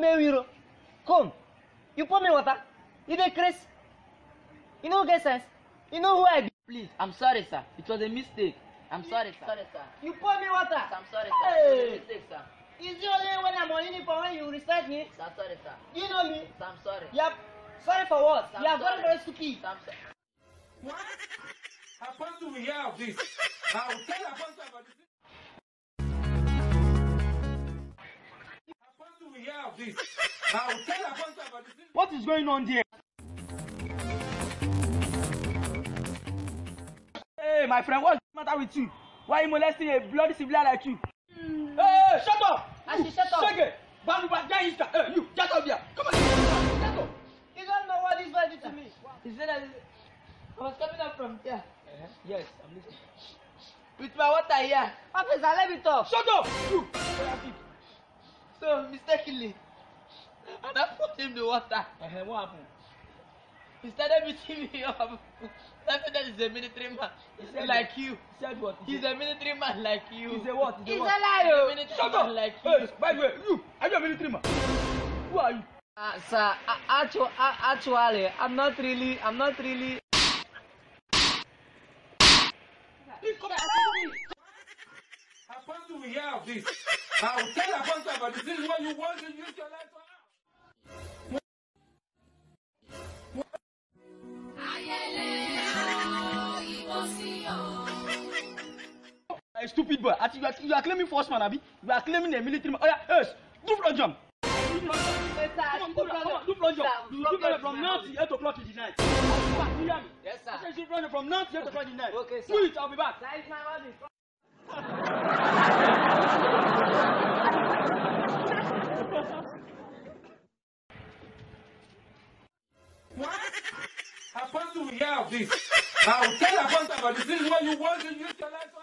€1. Come. You pour me water. You dey crazy. You no get sense. You know who I be. Please, I'm sorry, sir. It was a mistake. I'm sorry, sir. Sorry, sir. You pour me water. I'm sorry, sir. Hey. It was a mistake, sir. Is it only when I'm on uniform when you respect me? Sir, sorry, sir. You know me. Sir, I'm sorry. Yep. Sorry for what? Sir, You are sorry. very stupid. Sir, I'm sorry. What? Apostle will hear of this. I will tell Apostle about this. Apostle will hear of this. I will tell Apostle about this. What is going on there? Hey, my friend, what's the matter with you? Why are you molesting a bloody civilian like you? Hey, shut up! Actually, shut up. Shake it! Bam, hey, you, get out there! Come on, get up! You don't know what this boy did to me. He said that I was coming up from there. Yes, I'm listening. With my water here. Officer, let me talk. Shut up! You! So, mistakenly, and I put him the water. What happened? He started beating me up. That is a military man. He said like you. He said what? He's a military man like you. He's a what? He's a liar. He's a military man like you. Hey, by the way, you, are you a military man? Who are you? Sir, actually, I'm not really. Apostle will hear of this. I will tell Apostle about this. This is what you want to use your life for. Stupid boy. You are claiming force man, Abi. You are claiming a military man. Oh yeah, yes. Do front jump. Come on, do front jump. You do front from now till 8 o'clock in the night. Yes, sir. I said you run from now till 8 o'clock in the night. Okay, sir. Do it, I'll be back. That is my body. What? Apostle will hear of this. I will tell Apostle about this. This is what you want to use your life for.